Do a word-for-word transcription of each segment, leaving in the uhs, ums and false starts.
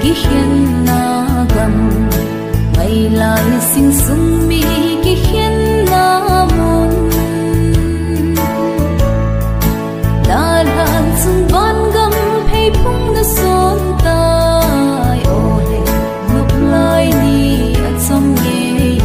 ki hiền na gam ngày lại sinh sung mi ki hiền na mun đã lan sung ban gam hay phung na son tai ô lệ ngọc lai ni at som nghe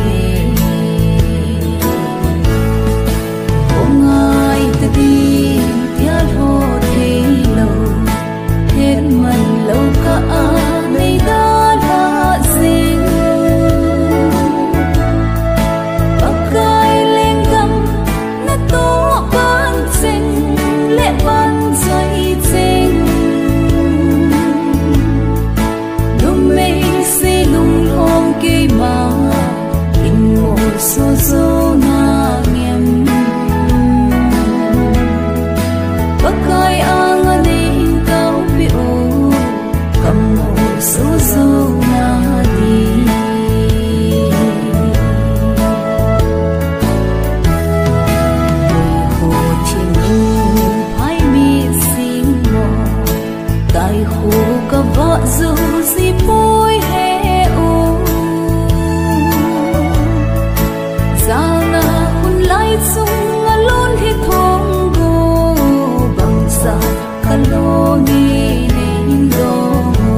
ông ai ta đi tia hồ thế lâu hết mình lâu cả này đã là gì bắc gai lên gầm na to ban sinh lệ ban dây sinh đôi mây si lung hôm kia mà in một số số na nghiêm bắc gai ang anh tao biểu cầm một số số na đi hồ thiên nhiên phải mi xin mò tại hồ có vợ dù gì bôi hè ô sao na hun lai sung a lon hi thong go bằng sa kalo ni ning do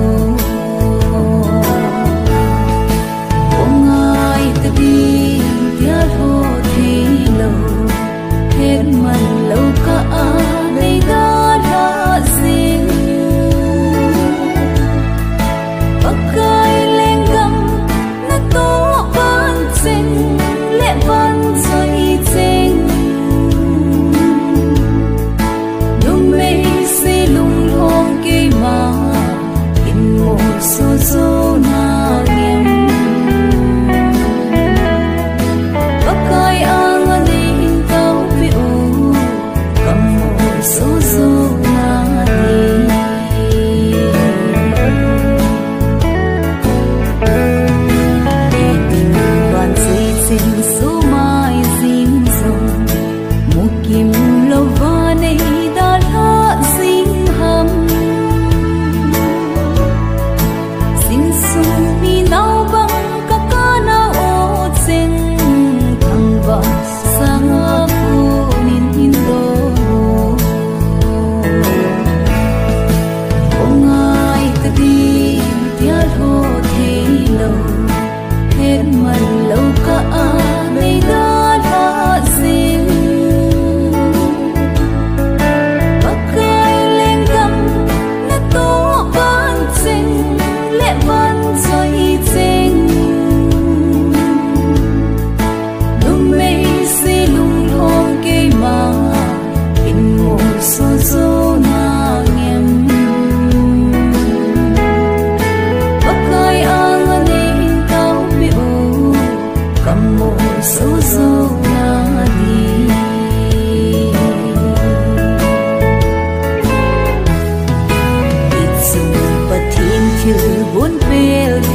ông ai ta đi tia hồ thế lâu hết mình lâu cả này đã là gì bắc gai lên gầm na to ban sinh lệ ban dây sinh đôi mây si lung hôm kia mà in một số số na nghiêm bắc gai ang anh tao biểu cầm một số số na đi để tình đoàn dây sinh số mai dính dòng một kim lâu va này đã là dính hầm xin sung mi nào bằng các ca nào ô sinh thằng vợ sang phụ nín hin đô ông ai ta đi tia hồ thế lâu hết mình lâu cả này đã là gì bắc gai lên gầm na to ban sinh lệ ban dây sinh đôi mây si lung hôm kia mà in một số số na nghiêm bắc gai ang anh tao biểu cầm một số số na đi ít dù và thiên chữ bốn bề